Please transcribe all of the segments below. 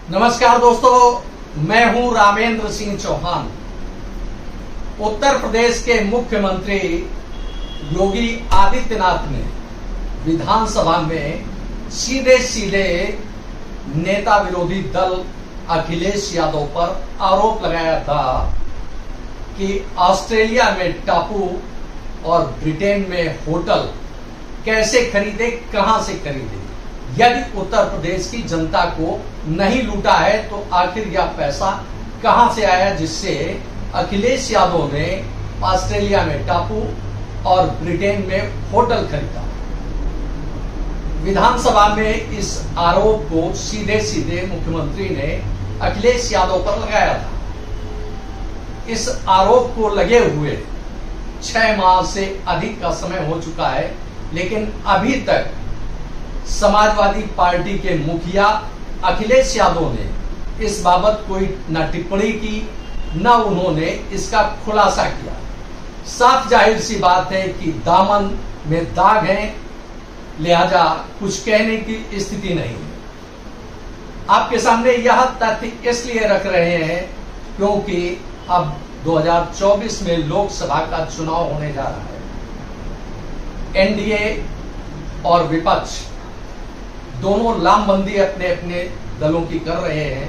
नमस्कार दोस्तों, मैं हूं रामेंद्र सिंह चौहान। उत्तर प्रदेश के मुख्यमंत्री योगी आदित्यनाथ ने विधानसभा में सीधे सीधे नेता विरोधी दल अखिलेश यादव पर आरोप लगाया था कि ऑस्ट्रेलिया में टापू और ब्रिटेन में होटल कैसे खरीदे, कहां से खरीदे। यदि उत्तर प्रदेश की जनता को नहीं लूटा है तो आखिर यह पैसा कहां से आया जिससे अखिलेश यादव ने ऑस्ट्रेलिया में टापू और ब्रिटेन में होटल खरीदा। विधानसभा में इस आरोप को सीधे सीधे मुख्यमंत्री ने अखिलेश यादव पर लगाया था। इस आरोप को लगे हुए 6 माह से अधिक का समय हो चुका है, लेकिन अभी तक समाजवादी पार्टी के मुखिया अखिलेश यादव ने इस बाबत कोई न टिप्पणी की, न उन्होंने इसका खुलासा किया। साफ जाहिर सी बात है कि दामन में दाग है, लिहाजा कुछ कहने की स्थिति नहीं है। आपके सामने यह तथ्य इसलिए रख रहे हैं क्योंकि अब 2024 में लोकसभा का चुनाव होने जा रहा है। एनडीए और विपक्ष दोनों लामबंदी अपने अपने दलों की कर रहे हैं।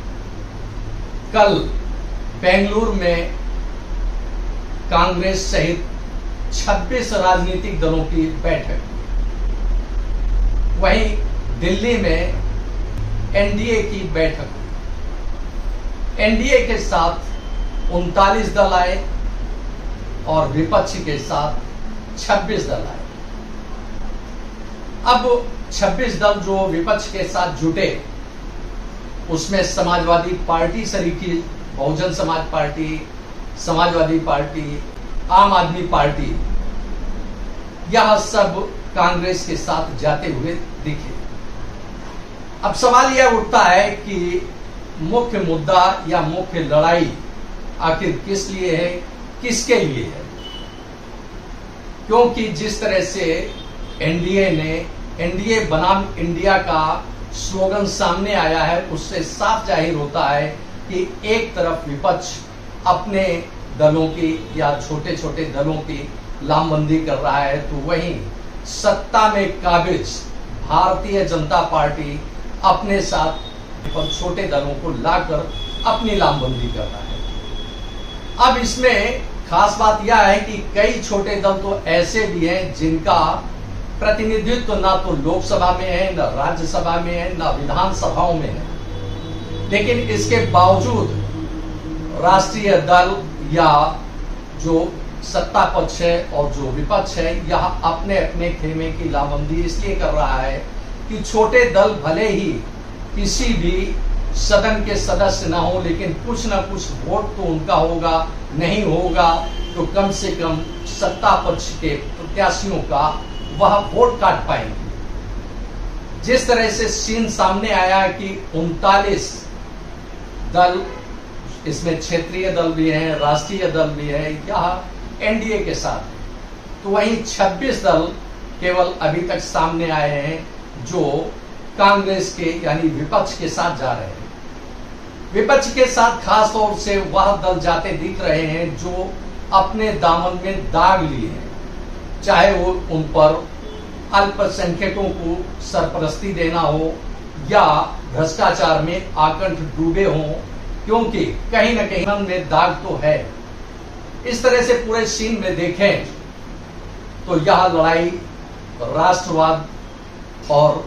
कल बेंगलुरु में कांग्रेस सहित 26 राजनीतिक दलों की बैठक, वहीं दिल्ली में एनडीए की बैठक। एनडीए के साथ 39 दल आए और विपक्ष के साथ 26 दल आए। अब 26 दल जो विपक्ष के साथ जुटे, उसमें Samajwadi party सरीकी, Bahujan Samaj party, Samajwadi party, आम आदमी पार्टी, यह सब कांग्रेस के साथ जाते हुए दिखे। अब सवाल यह उठता है कि मुख्य मुद्दा या मुख्य लड़ाई आखिर किस लिए है, किसके लिए है। क्योंकि जिस तरह से एनडीए बनाम इंडिया का स्लोगन सामने आया है, उससे साफ जाहिर होता है कि एक तरफ विपक्ष अपने दलों की या छोटे छोटे दलों की लामबंदी कर रहा है, तो वहीं सत्ता में काबिज भारतीय जनता पार्टी अपने साथ छोटे दलों को लाकर अपनी लामबंदी कर रहा है। अब इसमें खास बात यह है कि कई छोटे दल तो ऐसे भी हैं जिनका प्रतिनिधित्व ना तो लोकसभा में है, न राज्यसभा में है, न विधानसभाओं में है, लेकिन इसके बावजूद राष्ट्रीय दल या जो सत्ता पक्ष है और जो विपक्ष है, यह अपने अपने खेमे की लामबंदी इसलिए कर रहा है कि छोटे दल भले ही किसी भी सदन के सदस्य ना हो, लेकिन कुछ न कुछ वोट तो उनका होगा, नहीं होगा तो कम से कम सत्ता पक्ष के प्रत्याशियों का वह वोट काट पाएंगे। जिस तरह से सीन सामने आया कि 39 दल, इसमें क्षेत्रीय दल भी हैं, राष्ट्रीय दल भी है, यह एनडीए के साथ, तो वहीं 26 दल केवल अभी तक सामने आए हैं जो कांग्रेस के यानी विपक्ष के साथ जा रहे हैं। विपक्ष के साथ खास तौर से वह दल जाते दिख रहे हैं जो अपने दामन में दाग लिए हैं, चाहे वो उन पर अल्पसंख्यकों को सरपरस्ती देना हो या भ्रष्टाचार में आकंठ डूबे हों, क्योंकि कहीं न कहीं मन में दाग तो है। इस तरह से पूरे सीन में देखें तो यह लड़ाई राष्ट्रवाद और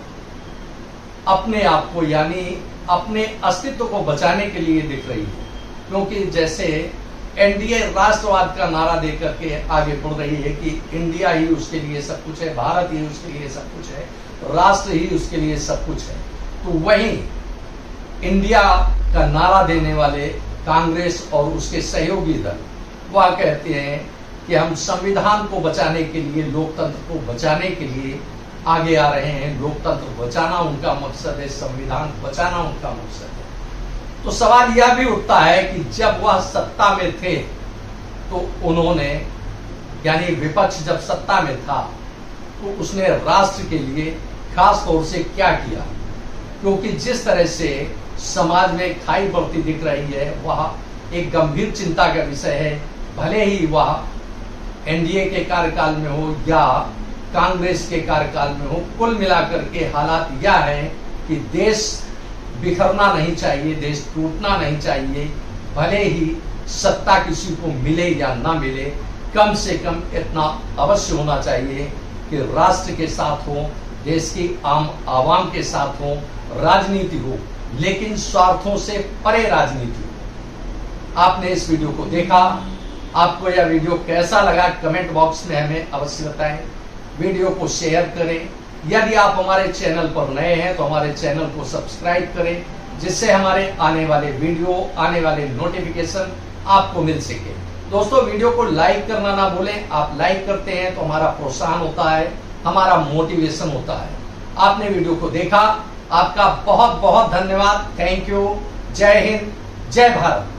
अपने आप को यानी अपने अस्तित्व को बचाने के लिए दिख रही है। क्योंकि जैसे एनडीए राष्ट्रवाद का नारा देकर के आगे बढ़ रही है कि इंडिया ही उसके लिए सब कुछ है, भारत ही उसके लिए सब कुछ है, राष्ट्र ही उसके लिए सब कुछ है, तो वहीं इंडिया का नारा देने वाले कांग्रेस और उसके सहयोगी दल वह कहते हैं कि हम संविधान को बचाने के लिए, लोकतंत्र को बचाने के लिए आगे आ रहे हैं। लोकतंत्र बचाना उनका मकसद है, संविधान बचाना उनका मकसद है। तो सवाल यह भी उठता है कि जब वह सत्ता में थे तो उन्होंने यानी विपक्ष जब सत्ता में था तो उसने राष्ट्र के लिए खास तौर से क्या किया, क्योंकि जिस तरह से समाज में खाई बढ़ती दिख रही है, वह एक गंभीर चिंता का विषय है। भले ही वह एनडीए के कार्यकाल में हो या कांग्रेस के कार्यकाल में हो, कुल मिलाकर के हालात यह है कि देश बिखरना नहीं चाहिए, देश टूटना नहीं चाहिए। भले ही सत्ता किसी को मिले या ना मिले, कम से कम इतना अवश्य होना चाहिए कि राष्ट्र के साथ हो, देश की आम आवाम के साथ हो, राजनीति हो, लेकिन स्वार्थों से परे राजनीति हो। आपने इस वीडियो को देखा, आपको यह वीडियो कैसा लगा कमेंट बॉक्स में हमें अवश्य बताएं। वीडियो को शेयर करें। यदि आप हमारे चैनल पर नए हैं तो हमारे चैनल को सब्सक्राइब करें, जिससे हमारे आने वाले वीडियो, आने वाले नोटिफिकेशन आपको मिल सके। दोस्तों, वीडियो को लाइक करना ना भूलें। आप लाइक करते हैं तो हमारा प्रोत्साहन होता है, हमारा मोटिवेशन होता है। आपने वीडियो को देखा, आपका बहुत बहुत धन्यवाद। Thank you. जय हिंद, जय भारत।